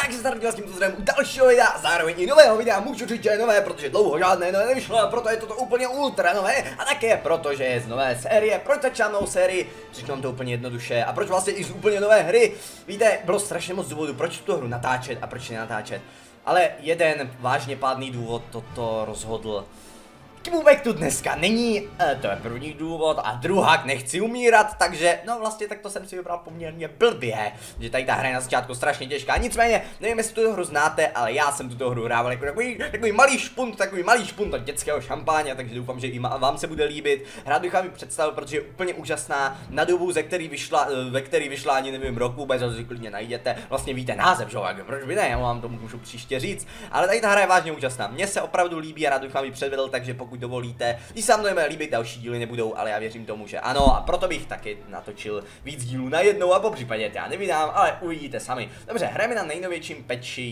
Takže starý s tímto zdrojem u dalšího videa, zároveň i nového videa, můžu říct, že je nové, protože dlouho žádné nové nevyšlo, a proto je toto úplně ultra nové, a také protože je z nové série. Proč začám novou sérii? Řeknu vám to úplně jednoduše, a proč vlastně i z úplně nové hry? Víte, bylo strašně moc důvodů, proč tu hru natáčet a proč nenatáčet. Ale jeden vážně pádný důvod toto rozhodl. Kibůbek tu dneska není, to je první důvod, a druhák nechci umírat, takže no vlastně takto jsem si vybral poměrně blbě, že tady ta hra je na začátku strašně těžká. Nicméně, nevím, jestli tu hru znáte, ale já jsem tuto hru hrával jako takový malý špunt od dětského šampáně, takže doufám, že i vám se bude líbit. Rád bych vám ji představil, protože je úplně úžasná, na dobu, ve který vyšla ani nevím rok, vůbec ho si klidně najdete. Vlastně víte název, že proč by ne, já vám to můžu příště říct, ale tady ta hra je vážně úžasná. Mně se opravdu líbí a rád bych vám ji předvedl, takže pokud dovolíte, když se vám to líbit, další díly nebudou, ale já věřím tomu, že ano, a proto bych taky natočil víc dílů najednou a popřípadě já nevydám, ale uvidíte sami. Dobře, hrajeme na nejnovějším patchi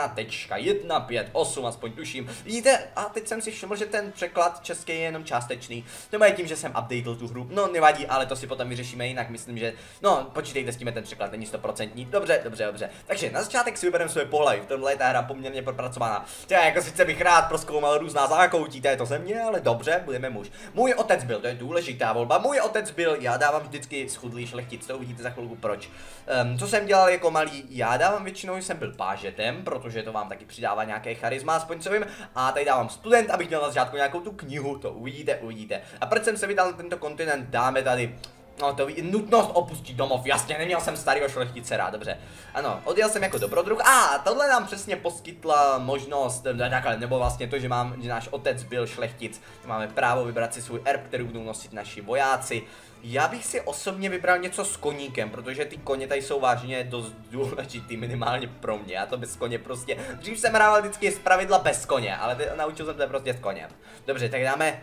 1.158, aspoň tuším. Vidíte, a teď jsem si všiml, že ten překlad český je jenom částečný. To je tím, že jsem updatel tu hru. No nevadí, ale to si potom vyřešíme jinak, myslím, že no, počítejte s tím, ten překlad není 100%. Dobře. Takže na začátek si vybereme svoje pohlaví. V tomhle je ta hra poměrně propracovaná. Já jako sice bych rád prozkoumal různá zákoutí této země, ale dobře, budeme muž. Můj otec byl, to je důležitá volba. Můj otec byl, já dávám vždycky schudlý šlechtic, to uvidíte za chvilku proč. Co jsem dělal jako malý, já dávám většinou, jsem byl pážetem, protože to vám taky přidává nějaké charisma, aspoň co vím. A tady dávám student, abych měl na začátku nějakou tu knihu, to uvidíte. A proč jsem se vydal na tento kontinent, dáme tady. No to nutnost opustit domov, jasně, neměl jsem starého šlechtice rád, dobře. Ano, odjel jsem jako dobrodruh a tohle nám přesně poskytla možnost, takhle, nebo vlastně to, že náš otec byl šlechtic, máme právo vybrat si svůj erb, který budou nosit naši vojáci. Já bych si osobně vybral něco s koníkem, protože ty koně tady jsou vážně dost důležitý, minimálně pro mě, já to bez koně prostě, dřív jsem hrával vždycky zpravidla bez koně, ale naučil jsem se prostě s koněm. Dobře, tak dáme,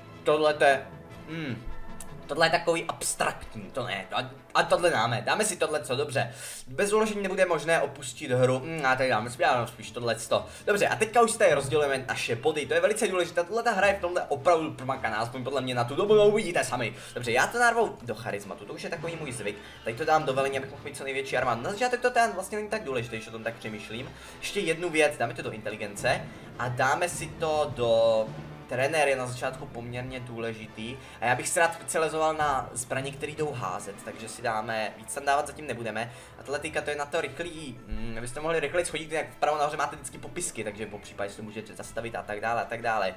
tohle je takový abstraktní, to ne, a tohle dáme si tohleto, dobře. Bez uložení nebude možné opustit hru, a tady dáme spíš tohleto. Dobře, a teďka už si tady rozdělujeme naše body, to je velice důležité, tohle ta hra je v tomhle opravdu promakaná, aspoň podle mě na tu dobu, no uvidíte sami. Dobře, já to narvou do charismatu, to už je takový můj zvyk, tady to dám do velení, abych mohl mít co největší armádu. Na začátek to vlastně není tak důležité, když o tom tak přemýšlím. Ještě jednu věc, dáme to do inteligence a dáme si to do... Trenér je na začátku poměrně důležitý a já bych se rád specializoval na zbraně, které jdou házet, takže si dáme, víc tam dávat zatím nebudeme. Atletika to je na to rychlý, abyste mohli rychleji schodit, jak vpravo nahoře máte vždycky popisky, takže po případě si to můžete zastavit a tak dále.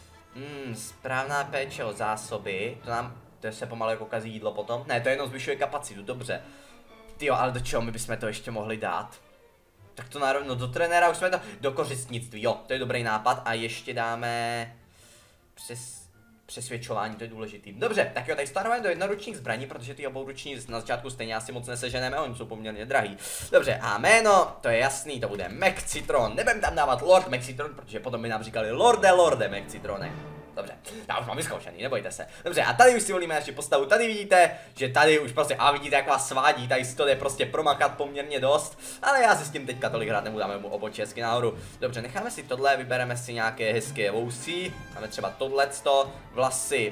Správná péče o zásoby, to se pomalu jako kazí jídlo potom, ne, to jenom zvyšuje kapacitu, dobře. Tyjo, ale do čeho my bychom to ještě mohli dát? Tak to narovno do trenéra, už jsme to, do kořistnictví, jo, to je dobrý nápad a ještě dáme... Přesvědčování, to je důležitý. Dobře, tak jo, tady starujeme do jednoručních zbraní, protože ty obouruční na začátku stejně asi moc neseženeme, oni jsou poměrně drahý. Dobře, a jméno, to je jasný, to bude Mechcitron. Nebudem tam dávat Lord Mechcitron, protože potom by nám říkali Lorde Mechcitrone. Dobře, já už mám vyzkoušený, nebojte se. Dobře, a tady už si volíme naši postavu, tady vidíte, že tady už prostě, a vidíte, jak vás svádí, tady si to jde prostě promakat poměrně dost, ale já si s tím teďka tolik hrát nebudu, dáme mu obočí hezky nahoru. Dobře, necháme si tohle, vybereme si nějaké hezké vousí, máme třeba tohleto, vlasy,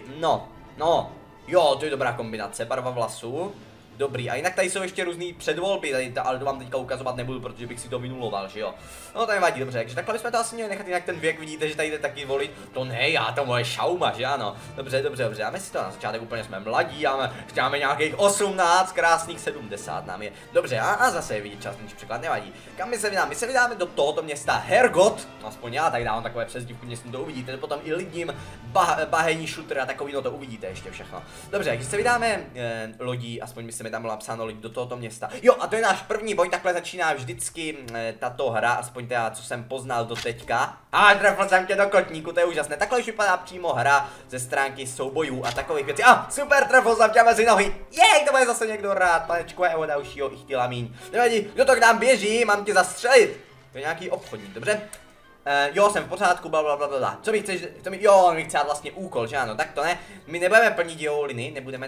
jo, to je dobrá kombinace, barva vlasů. Dobrý, a jinak tady jsou ještě různý předvolby, ale to vám teďka ukazovat nebudu, protože bych si to vynuloval, že jo. No to nevadí, dobře, takže takhle bychom to asi měli nechat, jinak ten věk vidíte, že tady jde taky volit. To ne, já to moje šauma, že ano. Dobře, dáme si to na začátek, úplně jsme mladí, máme nějakých 18, krásných 70 nám je. Dobře, a zase je vidět časný překlad, nevadí. Kam my se vydáme? My se vydáme do tohoto města Hergot, aspoň já tak dávám takové přezdívky, městím to uvidíte, potom i lidím, bahení šutr a takový, no to uvidíte ještě všechno. Dobře, když se vydáme lodí, aspoň my tam bylo napsáno lidi do tohoto města. Jo, a to je náš první boj, takhle začíná vždycky tato hra, aspoň teda, co jsem poznal do teďka. A trefil jsem tě do kotníku, to je úžasné. Takhle už vypadá přímo hra ze stránky soubojů a takových věcí. Super, trefil jsem tě mezi nohy. Jej, to bude zase někdo rád, panečko je o dalšího i chtěla míň. Nevadí, kdo to k nám běží, mám tě zastřelit. To je nějaký obchodník, dobře? Jo, jsem v pořádku, blablabla. Co mi chceš, jo, mi chce vlastně úkol, že ano, tak to ne. My nebudeme plnit jeho liny, nebudeme,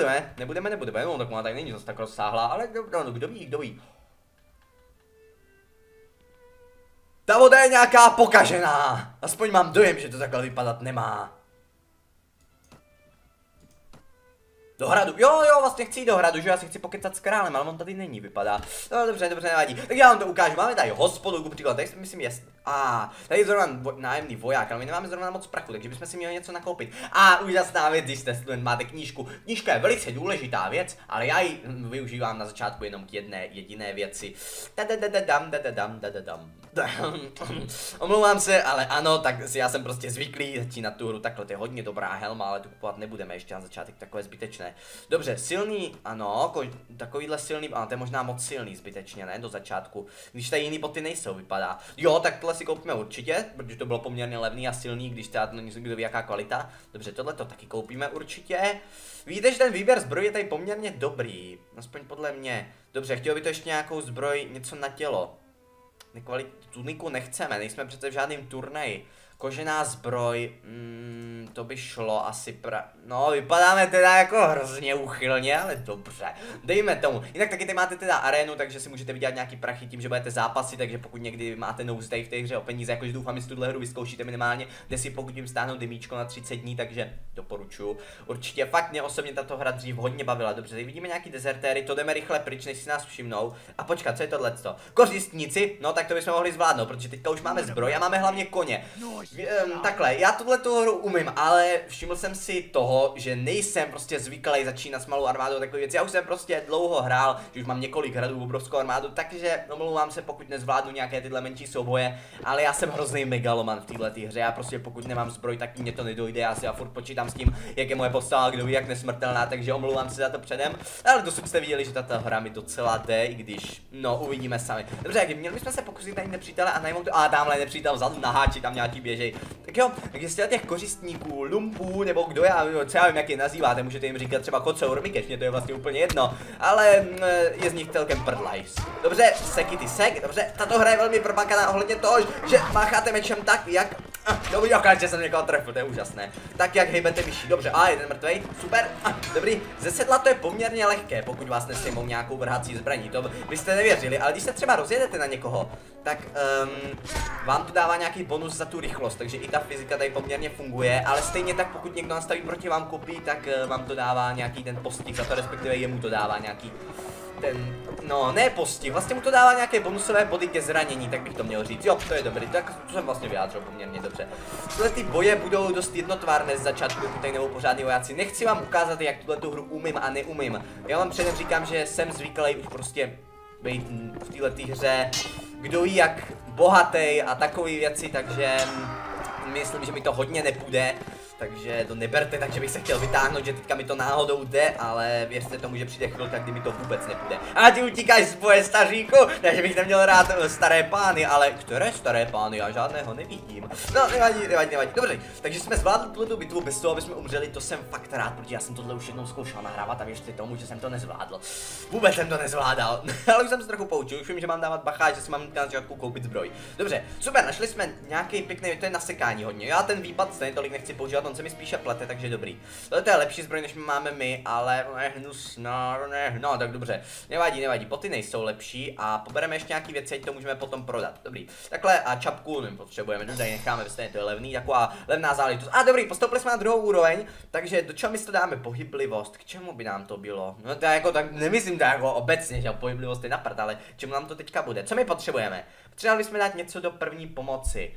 no tak má tady není zase tak rozsáhlá, ale no, kdo ví. Ta voda je nějaká pokažená, aspoň mám dojem, že to takhle vypadat nemá. Do hradu, jo, vlastně chci jít do hradu, že já si chci pokecat s králem, ale on tady není, vypadá. No dobře, nevadí. Tak já vám to ukážu, máme tady hospodu, ku příkladu, tady myslím jasně. Tady je zrovna nájemný voják, ale my nemáme zrovna moc prachu, takže bychom si měli něco nakoupit. Úžasná věc, když jste student, máte knížku. Knížka je velice důležitá věc, ale já ji využívám na začátku jenom k jedné jediné věci. Omlouvám se, ale ano, tak já jsem prostě zvyklý začínat tu hru takhle, to je hodně dobrá helma, ale tu kupovat nebudeme ještě na začátek, takové zbytečné. Dobře, silný, ano, takovýhle silný, ale to je možná moc silný zbytečně, ne, do začátku, když tady jiný boty nejsou, vypadá. Jo, tak tohle si koupíme určitě, protože to bylo poměrně levný a silný, když teda to kdo ví jaká kvalita. Dobře, tohle to taky koupíme určitě. Víte, že ten výběr zbroj je tady poměrně dobrý, aspoň podle mě. Dobře, chtěl by to ještě nějakou zbroj, něco na tělo. Tuniku nechceme, nejsme přece v žádném turnaji. Kožená zbroj, to by šlo asi no, vypadáme teda jako hrozně úchylně, ale dobře, dejme tomu. Jinak taky tady máte teda arénu, takže si můžete vydělat nějaký prachy tím, že budete zápasy, takže pokud někdy máte nouzi tady v té hře o peníze, jakože doufám, že tuhle hru vyzkoušíte minimálně, jde si pokud jim stáhnout demíčko na 30 dní, takže doporučuju. Určitě fakt mě osobně tato hra dřív hodně bavila. Dobře, tady vidíme nějaký dezertéry, to jdeme rychle pryč, než si nás všimnou. A počkat, co je tohleto? Kořistníci, no tak to bychom mohli zvládnout, protože teďka už máme zbroj a máme hlavně koně. Takhle, já tuhle hru umím, ale všiml jsem si toho, že nejsem prostě zvyklý začínat s malou armádou takové věci. Já už jsem prostě dlouho hrál, že už mám několik hradů, obrovskou armádu, takže omlouvám se, pokud nezvládnu nějaké tyhle menší souboje, ale já jsem hrozný megaloman v téhle hře. Já prostě pokud nemám zbroj, tak mě to nedojde. Já furt počítám s tím, jak je moje postava, kdo ví, jak nesmrtelná, takže omlouvám se za to předem. Ale dosud jste viděli, že tato hra mi docela jde, i když, no, uvidíme sami. Dobře, měli bychom se pokusit najít nepřítele a najmout to. Tamhle nepřítel vzadu na háči, tam nějaký běžej. Tak jo, tak jestli těch kořistníků, lumpů, nebo kdo třeba vím, jak je nazýváte, můžete jim říkat třeba kocour, Mikeš, mě to je vlastně úplně jedno, ale je z nich celkem prdlajs. Dobře, sekity sek, dobře, tato hra je velmi propakaná ohledně toho, že mácháte mečem tak, jak... Dobrý, okamžitě jsem někoho trefil, to je úžasné. Tak jak hejbete myší, dobře, jeden mrtvej, super, dobrý, ze sedla to je poměrně lehké, pokud vás nesejmou nějakou vrhací zbraní, to byste nevěřili, ale když se třeba rozjedete na někoho, tak vám to dává nějaký bonus za tu rychlost, takže i ta fyzika tady poměrně funguje, ale stejně tak pokud někdo nastaví proti vám kopí, tak vám to dává nějaký ten postih za to, respektive jemu to dává nějaký no ne postih, vlastně mu to dává nějaké bonusové body ke zranění, tak bych to měl říct. Jo, to je dobrý, tak to jsem vlastně vyjádřil poměrně dobře. Tyhle ty boje budou dost jednotvárné z začátku, pokud tady nebudou pořádný vojáci. Nechci vám ukázat, jak tuhle hru umím a neumím. Já vám předem říkám, že jsem zvyklý už prostě být v této hře, kdo ví jak bohatý a takové věci, takže myslím, že mi to hodně nepůjde. Takže to neberte, takže bych se chtěl vytáhnout, že teďka mi to náhodou jde, ale věřte tomu, že přijde chvilka, kdy mi to vůbec nepůjde. A ty utíkáš z boje, staříku, takže bych neměl rád staré pány, ale které staré pány, já žádného nevidím. No, nevadí, dobře, takže jsme zvládli tuto bitvu bez toho, aby jsme umřeli, to jsem fakt rád, protože já jsem tohle už jednou zkoušel nahrávat a věřte tomu, že jsem to nezvládl. Vůbec jsem to nezvládal, ale už jsem se trochu poučil, už vím, že mám dávat bacha, že si mám na začátku koupit zbroj. Dobře, super, našli jsme nějaký pěkný, to je na sekání hodně, já ten výpad stejně tolik nechci používat, on se mi spíše plete, takže dobrý. To je lepší zbroj, než máme my, ale no, tak dobře. Nevadí, boty nejsou lepší a pobereme ještě nějaký věci, ať to můžeme potom prodat. Dobrý. Takhle a čapku potřebujeme, tady necháme ve stejně, to je levný, taková levná záležitost. Dobrý, postoupili jsme na druhou úroveň, takže do čeho my to dáme? Pohyblivost, k čemu by nám to bylo? No to jako tak nemyslím to jako obecně, že pohyblivost je na prd, ale čemu nám to teďka bude? Co my potřebujeme? Potřebovali jsme dát něco do první pomoci.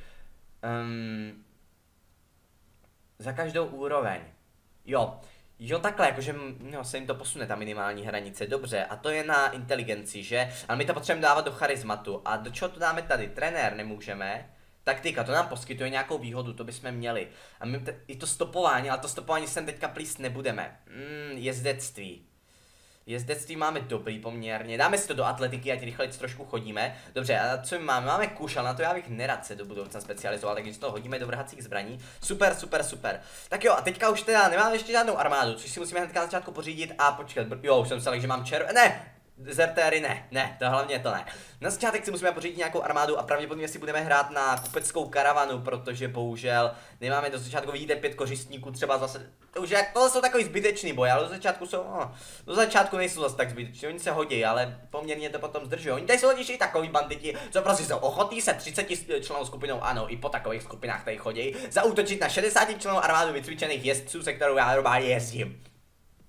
Za každou úroveň. Jo, takhle, jakože se jim to posune, ta minimální hranice, dobře, a to je na inteligenci, že? Ale my to potřebujeme dávat do charizmatu, a do čeho to dáme tady? Trenér nemůžeme, taktika, to nám poskytuje nějakou výhodu, to bychom měli. A my i to stopování, ale to stopování sem teďka plíst nebudeme. Jezdectví. Jezdectví máme dobrý poměrně, dáme si to do atletiky, ať rychleji trošku chodíme. Dobře, a co my máme? Máme kuš, ale na to já bych nerad se do budoucna specializoval, takže si to hodíme do vrhacích zbraní. Super. Tak jo, a teďka už teda nemáme ještě žádnou armádu, což si musíme hnedka na začátku pořídit a počkat, jo, už jsem myslel, že mám ne! Dezertéry ne, to hlavně to ne. Na začátek si musíme pořídit nějakou armádu a pravděpodobně si budeme hrát na kupeckou karavanu, protože bohužel nemáme do začátku, vidíte 5 kořistníků třeba zase, to už jak, tohle jsou takový zbytečný boj, ale do začátku jsou, do začátku nejsou zase tak zbyteční, oni se hodí, ale poměrně to potom zdržují. Oni tady jsou totiž i takový banditi, co prostě jsou ochotní se 30 členů skupinou, ano, i po takových skupinách tady chodí, zaútočit na 60 členů armádu vycvičených jezdců, se kterou já normálně jezdím.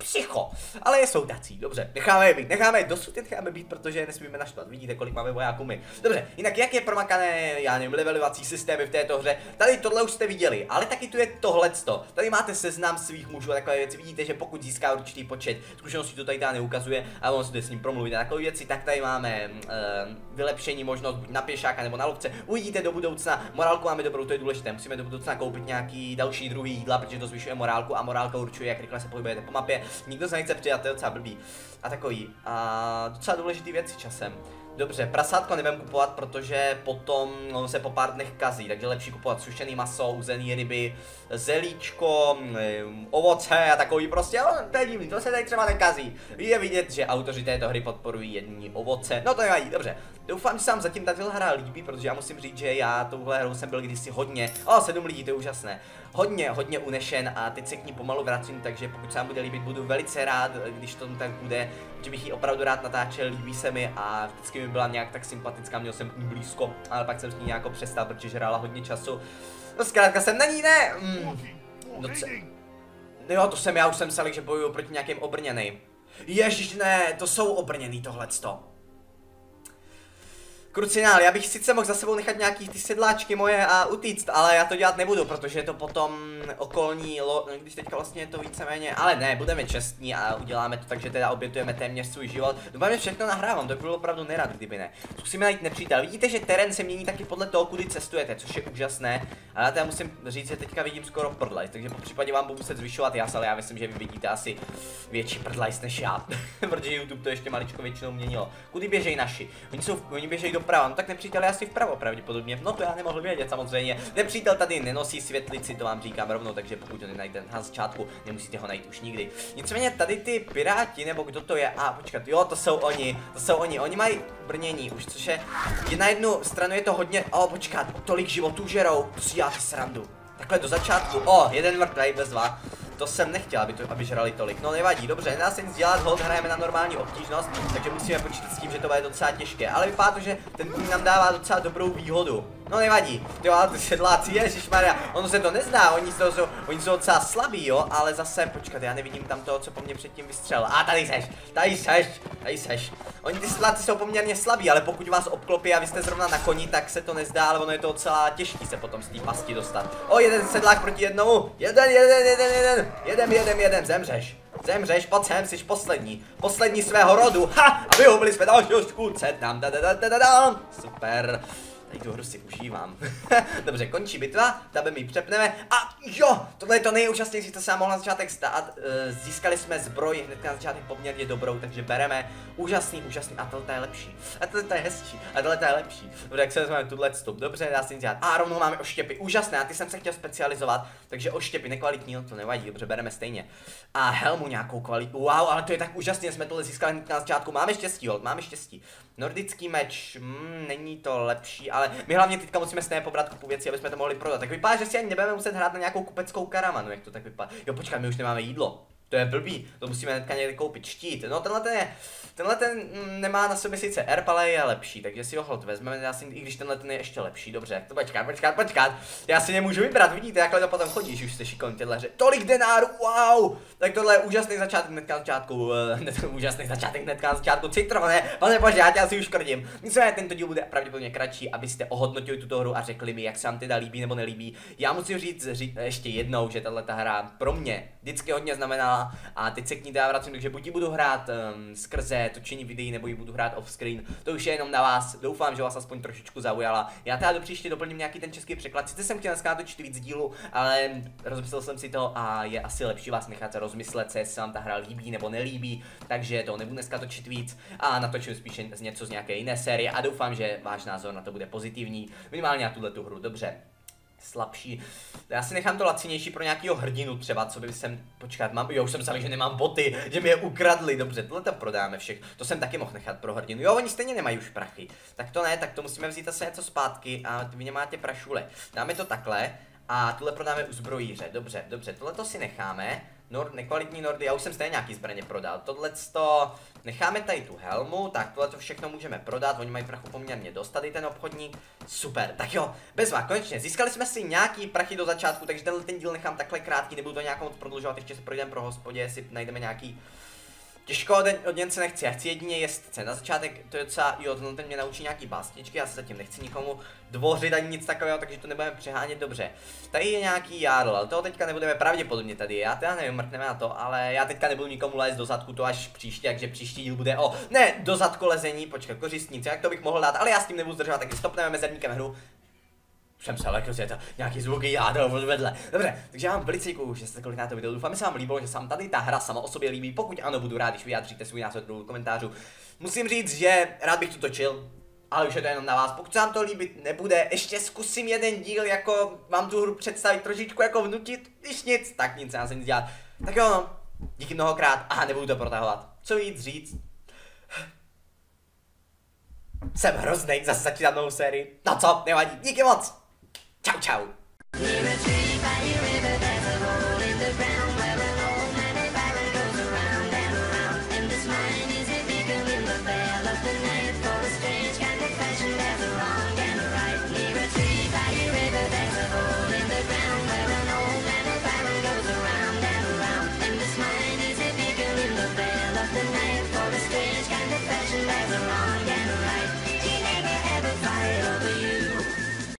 psycho, ale jsou tací, dobře, necháme je být, dosud je necháme být, protože nesmíme naštvat, vidíte, kolik máme vojáků my. Dobře, jinak jak je promakané, já nevím, levelovací systémy v této hře, tady tohle už jste viděli, ale taky tu je tohleto, tady máte seznam svých mužů a takové věci, vidíte, že pokud získá určitý počet zkušeností, to tady neukazuje, a on si s ním promluví na takové věci, tak tady máme vylepšení možnost buď na pěšáka nebo na lovce, uvidíte do budoucna, morálku máme dobrou, to je důležité, musíme do budoucna koupit nějaký další druhý jídla, protože to zvyšuje morálku a morálka určuje, jak rychle se pohybujete po mapě, nikdo se nechce přidat, to je docela blbý. A takový. A docela důležitý věci časem. Dobře, prasátko nebudem kupovat, protože potom se po pár dnech kazí, takže lepší kupovat sušený maso, uzený ryby, zelíčko, ovoce a takový prostě, to je divný, to se tady třeba nekazí. Je vidět, že autoři této hry podporují jední ovoce, no to nevadí, dobře. Doufám, že se vám zatím tato hra líbí, protože já musím říct, že já touhle hrou jsem byl kdysi hodně, 7 lidí, to je úžasné, hodně unešen a teď se k ní pomalu vracím, takže pokud se vám bude líbit, budu velice rád, když to tak bude, že bych ji opravdu rád natáčel, líbí se mi a vždycky mi byla nějak tak sympatická, měl jsem k ní blízko, ale pak jsem s ní nějak přestal, protože hrála hodně času. No zkrátka jsem na ní, ne? Jo, to jsem já, už jsem myslel, že bojuju proti nějakým obrněným. Ježiš, ne, to jsou obrněný tohleto. Krucinál, já bych sice mohl za sebou nechat nějaký ty sedláčky moje a utíct, ale já to dělat nebudu, protože to potom okolní, když teďka vlastně je to víceméně, ale ne, budeme čestní a uděláme to tak, že teda obětujeme téměř svůj život. Doufám, že všechno nahrávám, to by bylo opravdu nerad, kdyby ne. Zkusíme najít nepřítel. Vidíte, že terén se mění taky podle toho, kudy cestujete, což je úžasné, ale já teda musím říct, že teďka vidím skoro prdlajs, takže po případě vám budu muset zvyšovat jas, ale já myslím, že vy vidíte asi větší prdlajs než já, protože YouTube to ještě maličko většinou měnilo. Kudy běžejí naši? Oni běžejí doprava, no tak nepřítel je asi vpravo pravděpodobně, no to já nemohl vědět samozřejmě. Nepřítel tady nenosí světlici, to vám říkám rovnou, takže pokud to nenajdete na začátku, nemusíte ho najít už nikdy. Nicméně tady ty piráti, nebo kdo to je, počkat, jo, to jsou oni, oni mají brnění už, což je na jednu stranu je to hodně, počkat, tolik životů žerou, to si děláte srandu. Takhle do začátku, jeden mrtvej bez dva. To jsem nechtěl, aby žrali tolik. No nevadí, dobře, nedá se nic dělat, hold hrajeme na normální obtížnost, takže musíme počítat s tím, že to bude docela těžké. Ale vypadá to, že ten tým nám dává docela dobrou výhodu. No nevadí, jo, ale ty sedláci, ježišmarja, ono se to nezná, oni jsou docela slabí, jo, ale zase, počkat, já nevidím tam toho, co po mně předtím vystřelil. Tady seš. Oni ty sedláci jsou poměrně slabí, ale pokud vás obklopí a vy jste zrovna na koni, tak se to nezdá, ale ono je to docela těžký se potom z té pasti dostat. Jeden sedlák proti jednomu, jeden, zemřeš, pojď sem, jsi poslední svého rodu, a vyhubili jsme dalšího škůdce, super. Tady tu hru si užívám. Dobře, končí bitva, tabem ji přepneme a jo, tohle je to nejúžasnější, co se nám mohlo na začátek stát. Získali jsme zbroj hned na začátek poměrně dobrou, takže bereme. Úžasný, a tohle je lepší. A tohle je hezčí, a tohle je lepší. Dobře, jak se vezmeme tuhle vstup, dobře, dá se nic dělat. Rovnou máme oštěpy, úžasné, a ty jsem se chtěl specializovat, takže oštěpy nekvalitní, no to nevadí, dobře, bereme stejně. A helmu nějakou kvalitu, wow, ale to je tak úžasné, jsme tohle získali hned na začátku, máme štěstí, hold, máme štěstí. Nordický meč, není to lepší, ale my hlavně teďka musíme stejně pobrat kupu věcí, aby jsme to mohli prodat. Tak vypadá, že si ani nebudeme muset hrát na nějakou kupeckou karavanu, jak to tak vypadá. Jo, počkat, my už nemáme jídlo. To je blbý, to musíme hnedka někde koupit štít. No tenhle ten nemá na sobě sice erb, ale je lepší, takže si ho hold vezmeme, i když tenhle ten je ještě lepší, dobře, to počkat, já si nemůžu vybrat, vidíte, jakhle to potom chodíš, už jste šikovní tyhle hře, tolik denárů, wow, tak tohle je úžasný začátek hnedka na začátku, Citrone, pane bože, já tě asi už krdím. Nicméně tento díl bude pravděpodobně kratší, abyste ohodnotili tuto hru a řekli mi, jak se vám teda líbí nebo nelíbí. Já musím říct ještě jednou, že tato hra pro mě vždycky hodně znamenala a teď se k ní vracím, takže buď ji budu hrát skrze točení videí, nebo ji budu hrát off-screen, to už je jenom na vás, doufám, že vás aspoň trošičku zaujala. Já teda do příště doplním nějaký ten český překlad, sice jsem chtěl dneska natočit víc dílů, ale rozmyslel jsem si to a je asi lepší vás nechat rozmyslet se, jestli se vám ta hra líbí nebo nelíbí, takže to nebudu dneska točit víc a natočím spíše něco z nějaké jiné série a doufám, že váš názor na to bude pozitivní, minimálně na tuhle hru, dobře. Slabší. Já si nechám to lacinější pro nějakého hrdinu třeba, co by jsem, počkat, už jsem myslel, že nemám boty, že mi je ukradli, dobře, tohle to prodáme všechno, to jsem taky mohl nechat pro hrdinu, jo, oni stejně nemají už prachy, tak to ne, tak to musíme vzít asi něco zpátky a vy nemáte prašule, dáme to takhle a tohle prodáme u zbrojíře, dobře, tohle to si necháme, nekvalitní nordy, já už jsem stejně nějaký zbraně prodal. Tohleto, necháme tady tu helmu, tak tohleto všechno můžeme prodat, oni mají prachu poměrně dost, tady ten obchodník. Super, tak jo, bezva, konečně, získali jsme si nějaký prachy do začátku, takže ten díl nechám takhle krátký, nebudu to nějak moc prodlužovat, ještě se projdeme pro hospodě, jestli najdeme nějaký. Těžko od něj se nechci, já chci jedině jezdce. Na začátek to je docela, jo, ten mě naučí nějaký básničky, já se zatím nechci nikomu dvořit ani nic takového, takže to nebudeme přehánět dobře. Tady je nějaký jarl, ale toho teďka nebudeme pravděpodobně tady, já teda nevím, mrkneme na to, ale já teďka nebudu nikomu lézt do zadku, to až příště, takže příští díl bude o, ne, do zadku lezení, počkej, kořistnice, jak to bych mohl dát, ale já s tím nebudu zdržovat, takže stopneme mezerníkem hru. Jsem se lekl, že je to nějaký zvuky jádro vedle. Dobře, takže já vám velice děkuju, že jste kolikrát to video. Doufám, že se vám líbilo, že se vám tady ta hra sama o sobě líbí. Pokud ano, budu rád, když vyjádříte svůj názor do komentářů. Musím říct, že rád bych to točil, ale už je to jenom na vás. Pokud se vám to líbit nebude, ještě zkusím jeden díl, jako vám tu hru představit, trošičku jako vnutit, když nic, tak nic, já se nic dělat. Tak jo, no, díky mnohokrát a nebudu to protahovat. Co víc říct? Jsem hroznej, zase začínám novou sérii. No co, nevadí, díky moc. Čau, čau.